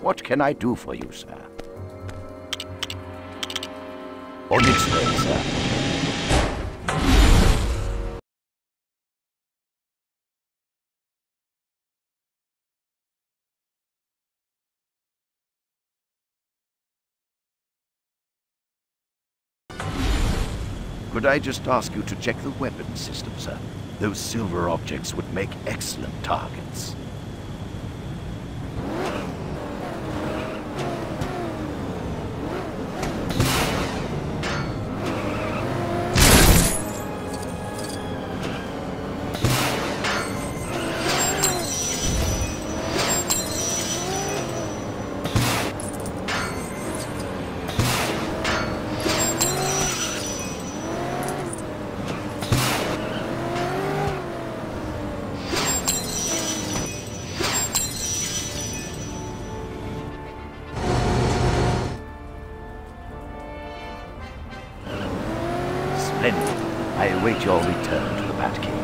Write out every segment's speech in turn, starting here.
What can I do for you, sir? On its way, sir. Could I just ask you to check the weapons system, sir? Those silver objects would make excellent targets. I await your return to the Batcave.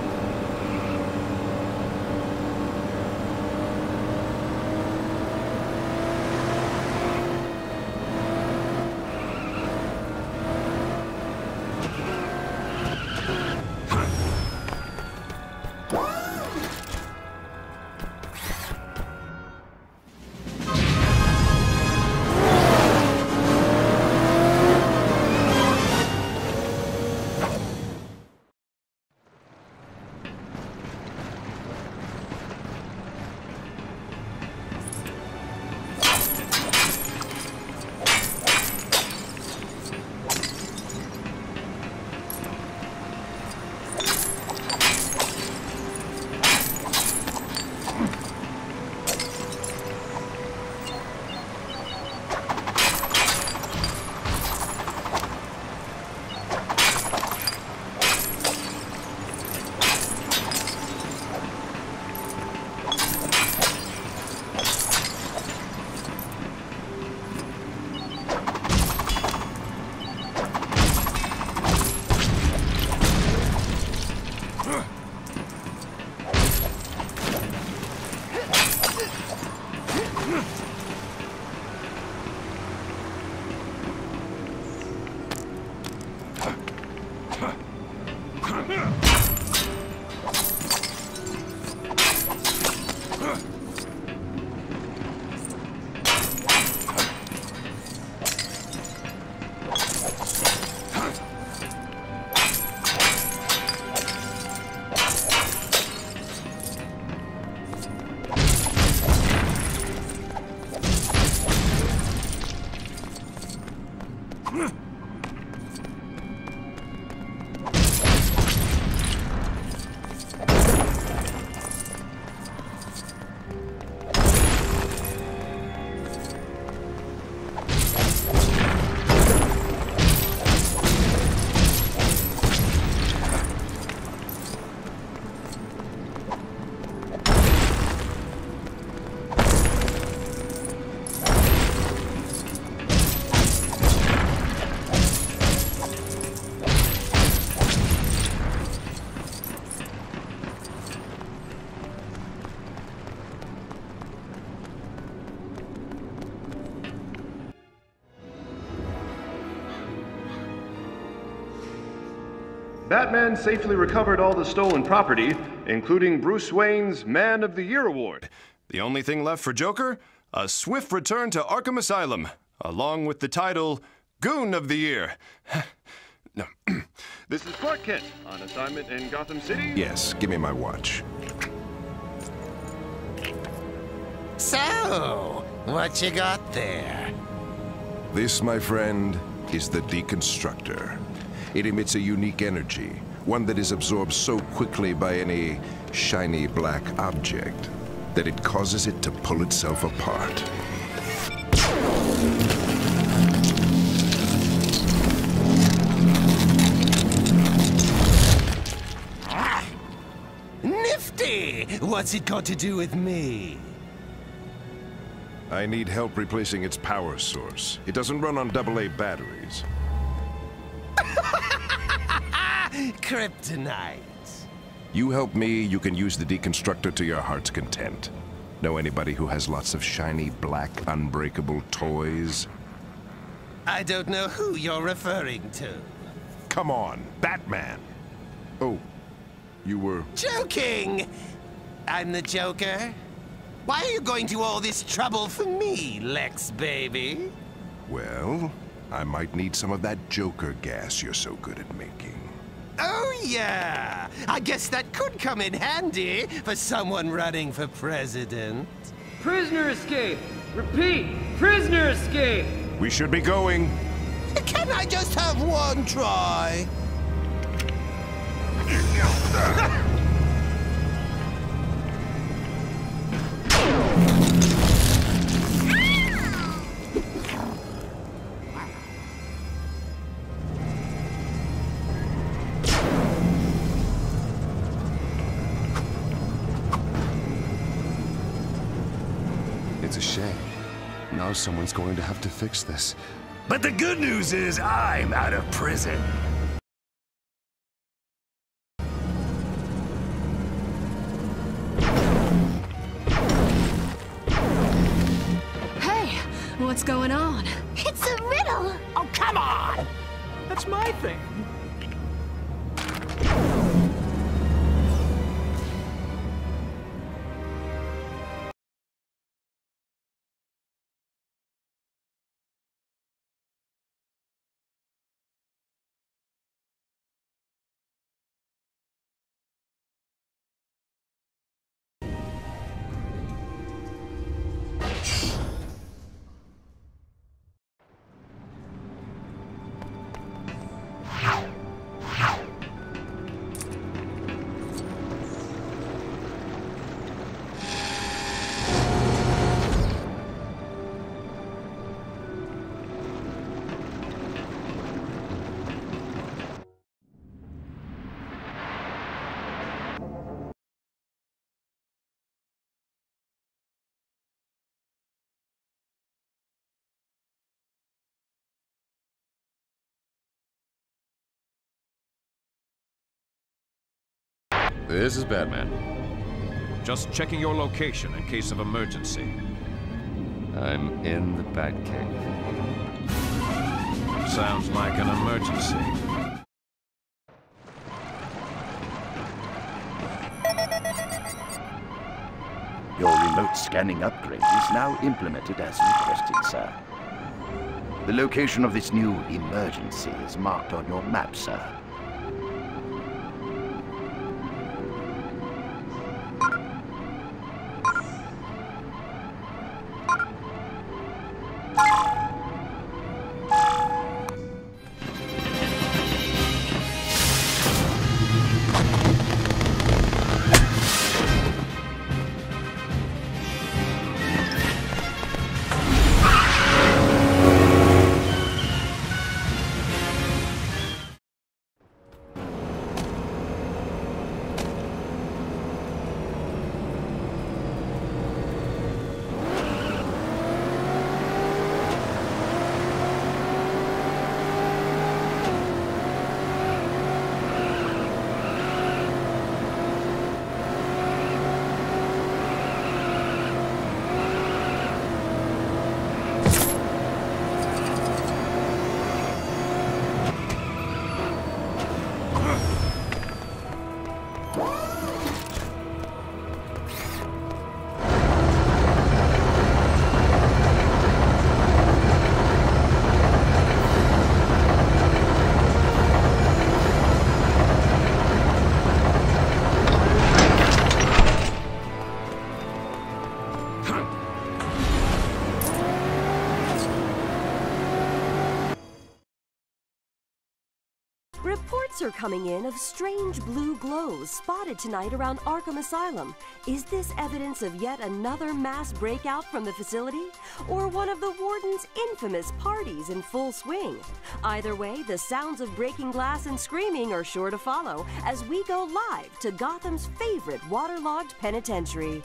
Batman safely recovered all the stolen property, including Bruce Wayne's Man of the Year award. The only thing left for Joker? A swift return to Arkham Asylum, along with the title Goon of the Year. No. This is Clark Kent, on assignment in Gotham City. Yes, give me my watch. So, what you got there? This, my friend, is the Deconstructor. It emits a unique energy, one that is absorbed so quickly by any shiny black object that it causes it to pull itself apart. Nifty! What's it got to do with me? I need help replacing its power source. It doesn't run on AA batteries. Kryptonite. You help me, you can use the Deconstructor to your heart's content. Know anybody who has lots of shiny, black, unbreakable toys? I don't know who you're referring to. Come on, Batman! Oh, you were... Joking! I'm the Joker. Why are you going to all this trouble for me, Lex baby? Well, I might need some of that Joker gas you're so good at making. Oh yeah! I guess that could come in handy for someone running for president. Prisoner escape! Repeat, prisoner escape! We should be going. Can I just have one try? It's a shame. Now someone's going to have to fix this. But the good news is I'm out of prison. Hey, what's going on? It's a riddle! Oh, come on! That's my thing. This is Batman. Just checking your location in case of emergency. I'm in the Batcave. Sounds like an emergency. Your remote scanning upgrade is now implemented as requested, sir. The location of this new emergency is marked on your map, sir. Reports are coming in of strange blue glows spotted tonight around Arkham Asylum. Is this evidence of yet another mass breakout from the facility? Or one of the warden's infamous parties in full swing? Either way, the sounds of breaking glass and screaming are sure to follow as we go live to Gotham's favorite waterlogged penitentiary.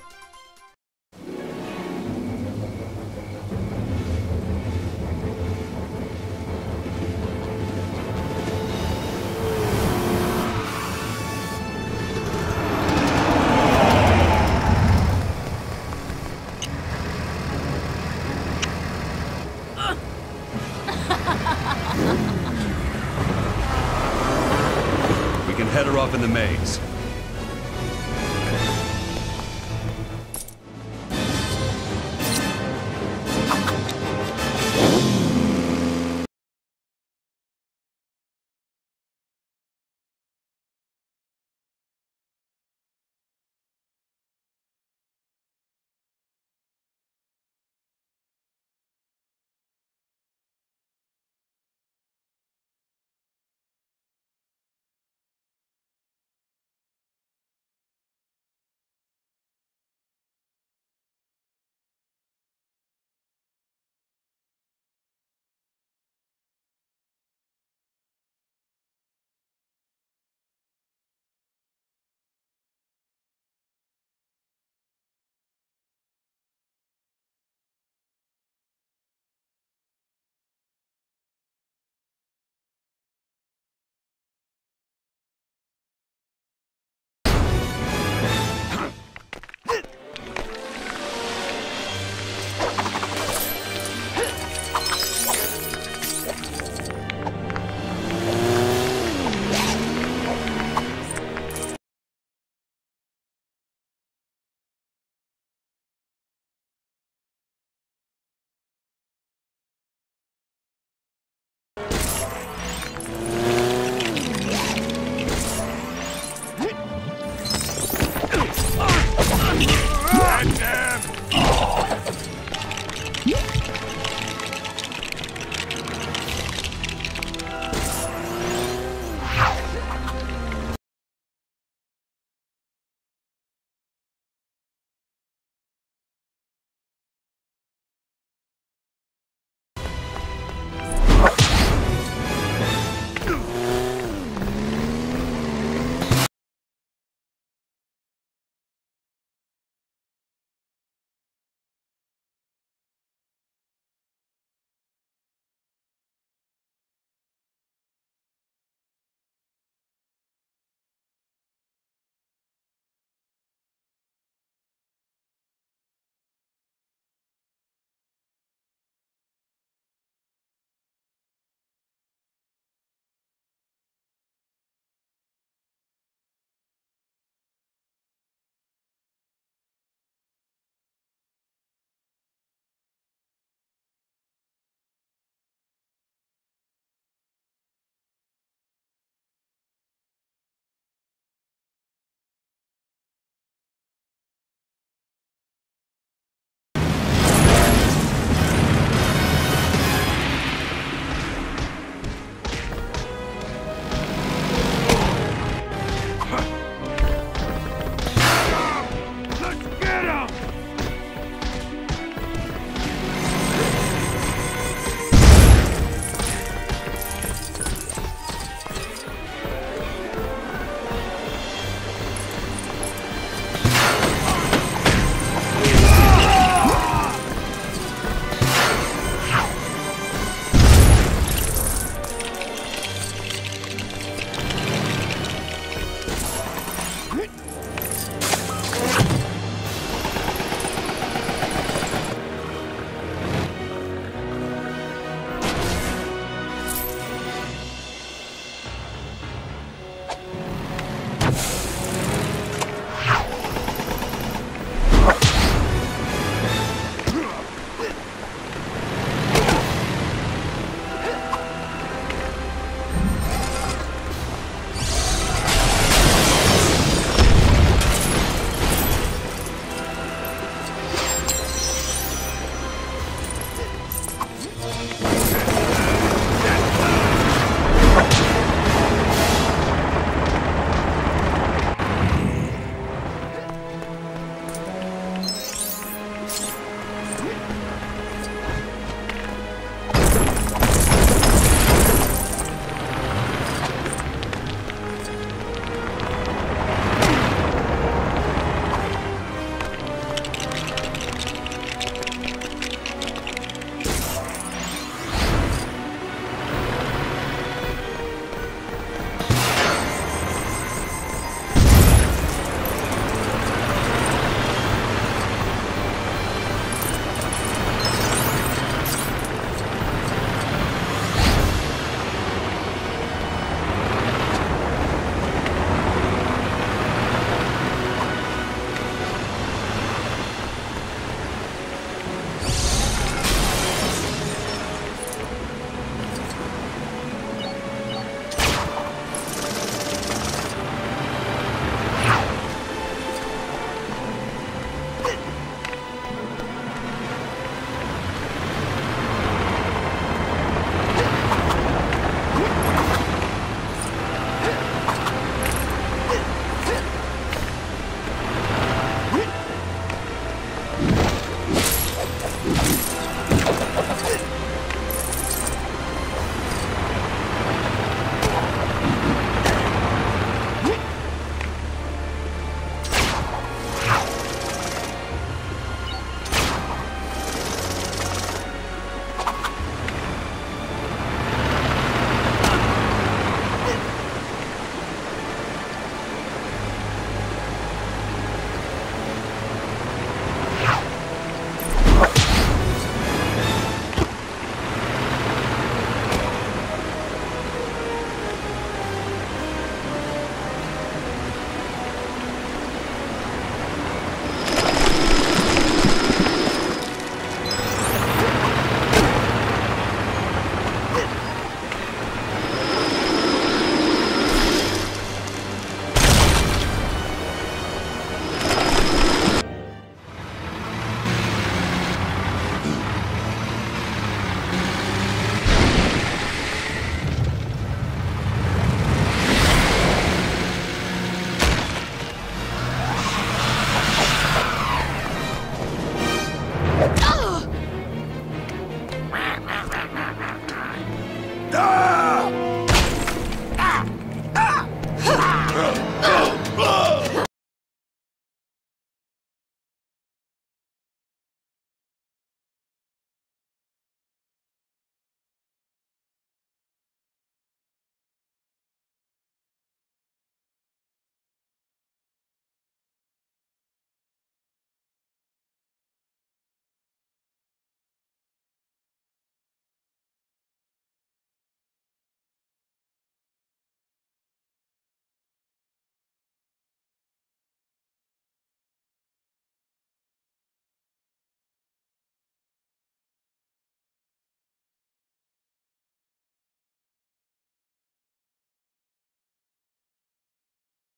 We can head her off in the maze.